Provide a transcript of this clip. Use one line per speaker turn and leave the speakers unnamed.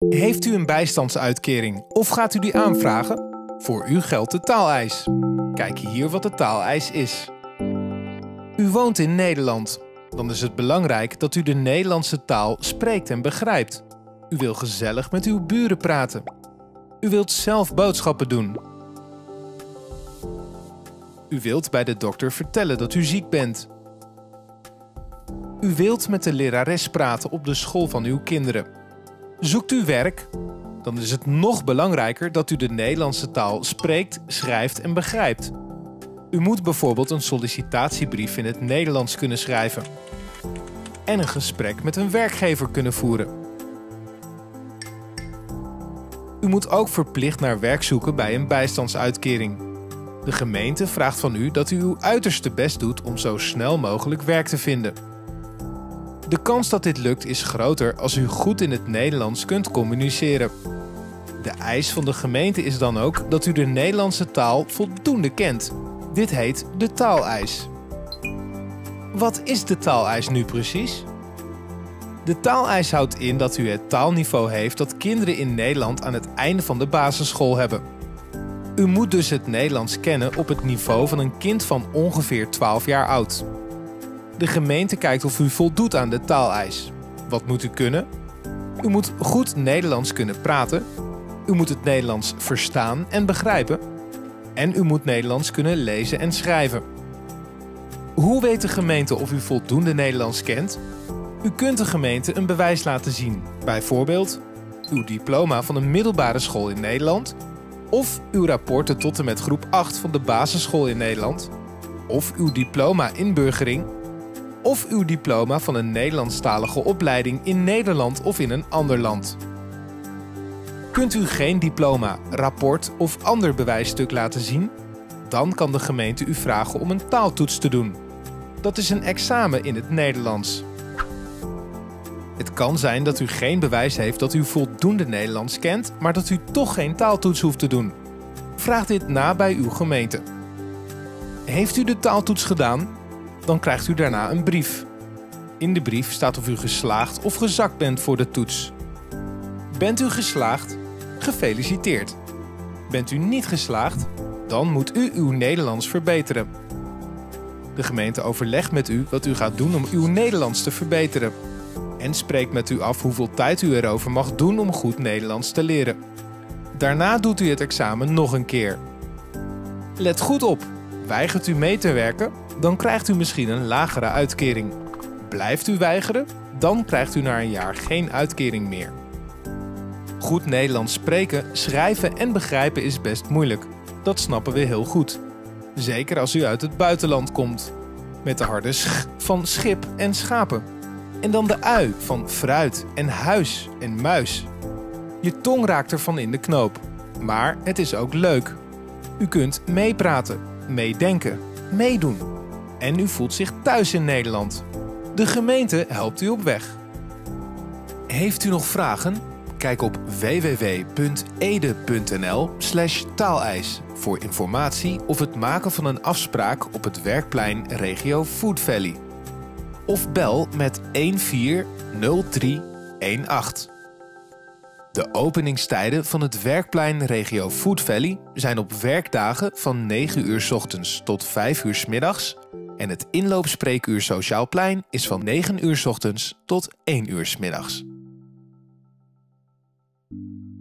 Heeft u een bijstandsuitkering of gaat u die aanvragen? Voor u geldt de taaleis. Kijk hier wat de taaleis is. U woont in Nederland. Dan is het belangrijk dat u de Nederlandse taal spreekt en begrijpt. U wil gezellig met uw buren praten. U wilt zelf boodschappen doen. U wilt bij de dokter vertellen dat u ziek bent. U wilt met de lerares praten op de school van uw kinderen. Zoekt u werk? Dan is het nog belangrijker dat u de Nederlandse taal spreekt, schrijft en begrijpt. U moet bijvoorbeeld een sollicitatiebrief in het Nederlands kunnen schrijven. En een gesprek met een werkgever kunnen voeren. U moet ook verplicht naar werk zoeken bij een bijstandsuitkering. De gemeente vraagt van u dat u uw uiterste best doet om zo snel mogelijk werk te vinden. De kans dat dit lukt is groter als u goed in het Nederlands kunt communiceren. De eis van de gemeente is dan ook dat u de Nederlandse taal voldoende kent. Dit heet de taaleis. Wat is de taaleis nu precies? De taaleis houdt in dat u het taalniveau heeft dat kinderen in Nederland aan het einde van de basisschool hebben. U moet dus het Nederlands kennen op het niveau van een kind van ongeveer 12 jaar oud. De gemeente kijkt of u voldoet aan de taaleis. Wat moet u kunnen? U moet goed Nederlands kunnen praten. U moet het Nederlands verstaan en begrijpen. En u moet Nederlands kunnen lezen en schrijven. Hoe weet de gemeente of u voldoende Nederlands kent? U kunt de gemeente een bewijs laten zien. Bijvoorbeeld uw diploma van een middelbare school in Nederland. Of uw rapporten tot en met groep 8 van de basisschool in Nederland. Of uw diploma inburgering. Of uw diploma van een Nederlandstalige opleiding in Nederland of in een ander land. Kunt u geen diploma, rapport of ander bewijsstuk laten zien? Dan kan de gemeente u vragen om een taaltoets te doen. Dat is een examen in het Nederlands. Het kan zijn dat u geen bewijs heeft dat u voldoende Nederlands kent, maar dat u toch geen taaltoets hoeft te doen. Vraag dit na bij uw gemeente. Heeft u de taaltoets gedaan? Dan krijgt u daarna een brief. In de brief staat of u geslaagd of gezakt bent voor de toets. Bent u geslaagd? Gefeliciteerd. Bent u niet geslaagd? Dan moet u uw Nederlands verbeteren. De gemeente overlegt met u wat u gaat doen om uw Nederlands te verbeteren. En spreekt met u af hoeveel tijd u erover mag doen om goed Nederlands te leren. Daarna doet u het examen nog een keer. Let goed op, weigert u mee te werken, dan krijgt u misschien een lagere uitkering. Blijft u weigeren, dan krijgt u na een jaar geen uitkering meer. Goed Nederlands spreken, schrijven en begrijpen is best moeilijk. Dat snappen we heel goed. Zeker als u uit het buitenland komt. Met de harde sch van schip en schapen. En dan de ui van fruit en huis en muis. Je tong raakt ervan in de knoop. Maar het is ook leuk. U kunt meepraten, meedenken, meedoen. En u voelt zich thuis in Nederland. De gemeente helpt u op weg. Heeft u nog vragen? Kijk op www.ede.nl/taaleis voor informatie of het maken van een afspraak op het werkplein regio Food Valley. Of bel met 140318. De openingstijden van het werkplein regio Food Valley zijn op werkdagen van 9 uur 's ochtends tot 5 uur 's middags en het inloopspreekuur Sociaal Plein is van 9 uur 's ochtends tot 1 uur 's middags.